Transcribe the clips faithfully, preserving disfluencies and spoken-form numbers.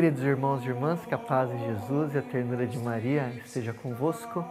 Queridos irmãos e irmãs, que a paz de Jesus e a ternura de Maria esteja convosco.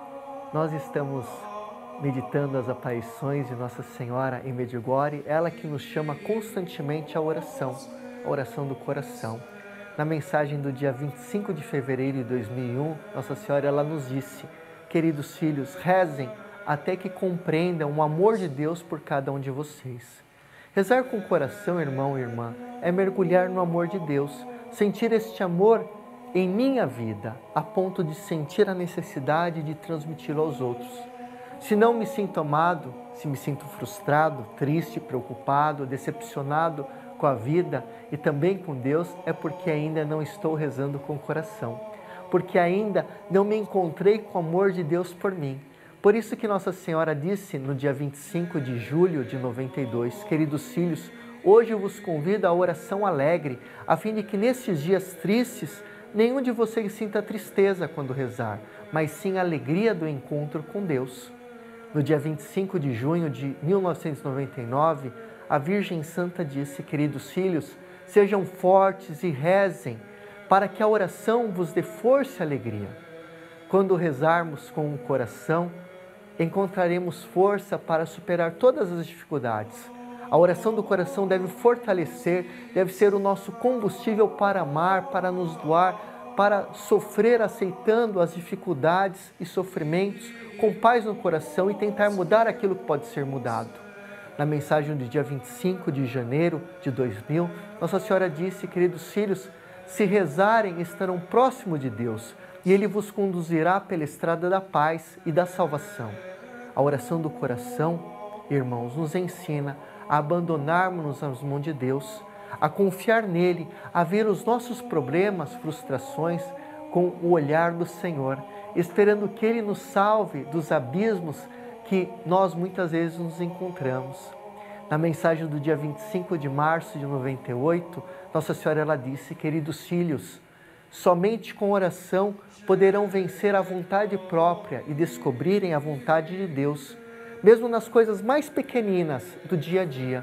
Nós estamos meditando as aparições de Nossa Senhora em Medjugorje, ela que nos chama constantemente à oração, a oração do coração. Na mensagem do dia vinte e cinco de fevereiro de dois mil e um, Nossa Senhora ela nos disse: queridos filhos, rezem até que compreendam o amor de Deus por cada um de vocês. Rezar com o coração, irmão e irmã, é mergulhar no amor de Deus, sentir este amor em minha vida, a ponto de sentir a necessidade de transmiti-lo aos outros. Se não me sinto amado, se me sinto frustrado, triste, preocupado, decepcionado com a vida e também com Deus, é porque ainda não estou rezando com o coração, porque ainda não me encontrei com o amor de Deus por mim. Por isso que Nossa Senhora disse no dia vinte e cinco de julho de noventa e dois, queridos filhos, hoje eu vos convido à oração alegre, a fim de que nesses dias tristes, nenhum de vocês sinta tristeza quando rezar, mas sim a alegria do encontro com Deus. No dia vinte e cinco de junho de mil novecentos e noventa e nove, a Virgem Santa disse: queridos filhos, sejam fortes e rezem, para que a oração vos dê força e alegria. Quando rezarmos com o coração, encontraremos força para superar todas as dificuldades. A oração do coração deve fortalecer, deve ser o nosso combustível para amar, para nos doar, para sofrer aceitando as dificuldades e sofrimentos com paz no coração e tentar mudar aquilo que pode ser mudado. Na mensagem do dia vinte e cinco de janeiro de dois mil, Nossa Senhora disse: queridos filhos, se rezarem estarão próximo de Deus e Ele vos conduzirá pela estrada da paz e da salvação. A oração do coração, irmãos, nos ensina a abandonarmos-nos nas mãos de Deus, a confiar nele, a ver os nossos problemas, frustrações com o olhar do Senhor, esperando que Ele nos salve dos abismos que nós muitas vezes nos encontramos. Na mensagem do dia vinte e cinco de março de noventa e oito, Nossa Senhora ela disse: queridos filhos, somente com oração poderão vencer a vontade própria e descobrirem a vontade de Deus, mesmo nas coisas mais pequeninas do dia a dia.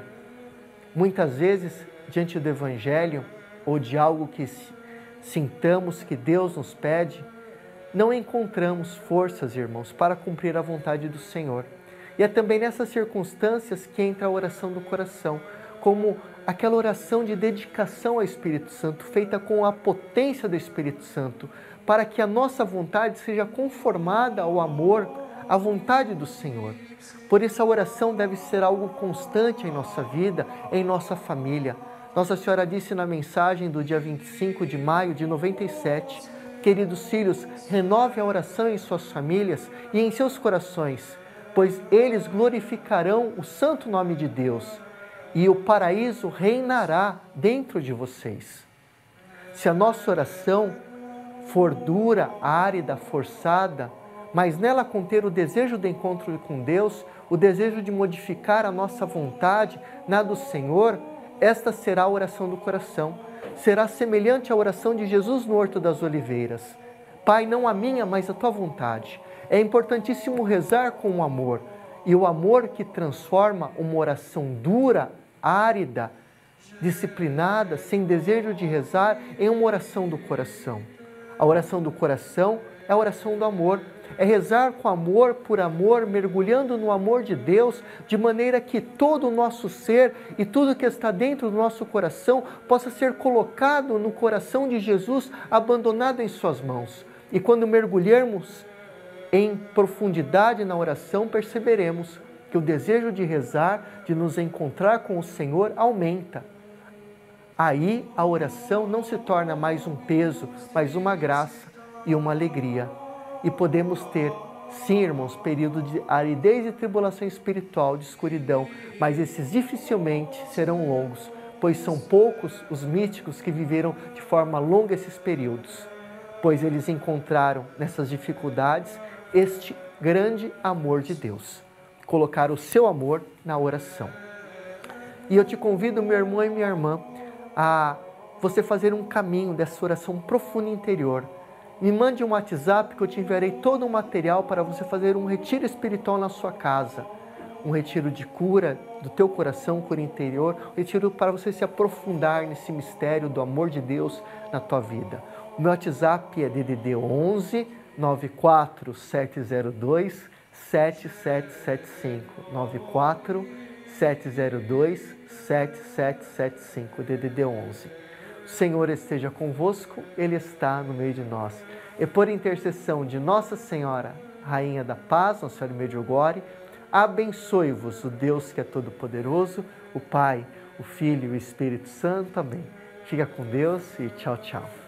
Muitas vezes, diante do Evangelho ou de algo que sintamos que Deus nos pede, não encontramos forças, irmãos, para cumprir a vontade do Senhor. E é também nessas circunstâncias que entra a oração do coração, como aquela oração de dedicação ao Espírito Santo, feita com a potência do Espírito Santo, para que a nossa vontade seja conformada ao amor, à vontade do Senhor. Por isso a oração deve ser algo constante em nossa vida, em nossa família. Nossa Senhora disse na mensagem do dia vinte e cinco de maio de noventa e sete, queridos filhos, renove a oração em suas famílias e em seus corações, pois eles glorificarão o santo nome de Deus e o paraíso reinará dentro de vocês. Se a nossa oração for dura, árida, forçada, mas nela conter o desejo de encontro com Deus, o desejo de modificar a nossa vontade na do Senhor, esta será a oração do coração. Será semelhante à oração de Jesus no Horto das Oliveiras. Pai, não a minha, mas a tua vontade. É importantíssimo rezar com o amor, e o amor que transforma uma oração dura, árida, disciplinada, sem desejo de rezar, em uma oração do coração. A oração do coração é a oração do amor, é rezar com amor por amor, mergulhando no amor de Deus, de maneira que todo o nosso ser e tudo que está dentro do nosso coração possa ser colocado no coração de Jesus, abandonado em suas mãos. E quando mergulharmos em profundidade na oração, perceberemos que o desejo de rezar, de nos encontrar com o Senhor, aumenta. Aí a oração não se torna mais um peso, mas uma graça e uma alegria. E podemos ter, sim, irmãos, período de aridez e tribulação espiritual, de escuridão, mas esses dificilmente serão longos, pois são poucos os místicos que viveram de forma longa esses períodos, pois eles encontraram nessas dificuldades este grande amor de Deus, colocar o seu amor na oração. E eu te convido, meu irmão e minha irmã, a você fazer um caminho dessa oração profunda interior. Me mande um WhatsApp que eu te enviarei todo o material para você fazer um retiro espiritual na sua casa, um retiro de cura do teu coração, cura interior, um retiro para você se aprofundar nesse mistério do amor de Deus na tua vida. O meu WhatsApp é D D D onze, nove quatro sete zero dois, sete sete sete cinco, nove quatro sete zero dois, sete sete sete cinco, D D D onze. O Senhor esteja convosco, Ele está no meio de nós. E por intercessão de Nossa Senhora, Rainha da Paz, Nossa Senhora de Medjugorje, abençoe-vos o Deus que é todo-poderoso, o Pai, o Filho e o Espírito Santo. Amém. Fica com Deus e tchau, tchau.